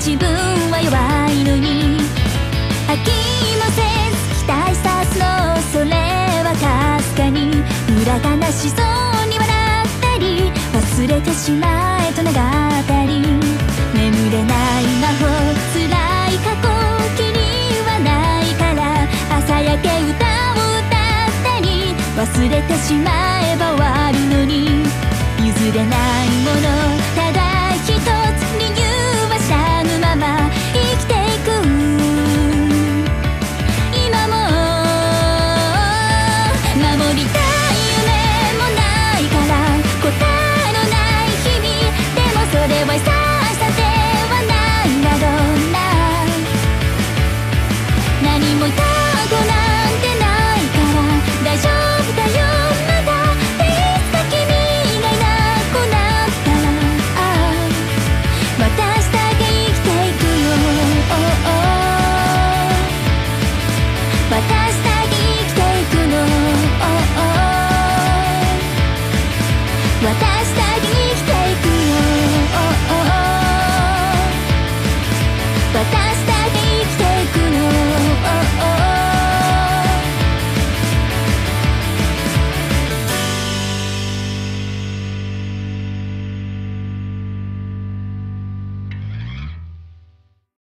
自分は弱いのに飽きもせず期待さすの、それはかすかに裏悲しそうに笑ったり忘れてしまえと願ったり眠れない魔法辛い過去気にはないから朝焼け歌を歌ったり忘れてしまえば終わるのに譲れないものただ一つ理由は知らぬまま生きていく今も守りたい夢もないから答えのない日々でもそれは優しさではないだろうな何も痛くなんてないから大丈夫だよまだでいつか君がいなくなったら私だけ生きていくよ私だ